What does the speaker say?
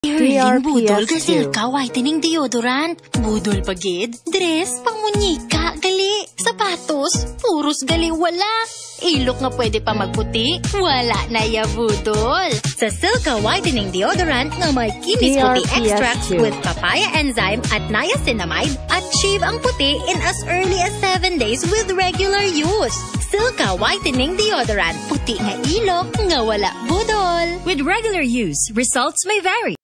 Herlene Budol DRPS Silka Whitening Deodorant. Budol pagid, dress, pangunika, gali, sapatos, puros gali wala. Ilok nga pwede pa magputi, wala na ya budol. Sa Silka Whitening Deodorant nga may kinis puti extracts with papaya enzyme at niacinamide, achieve ang puti in as early as 7 days with regular use. Silka Whitening Deodorant, puti nga ilok nga wala budol. With regular use, results may vary.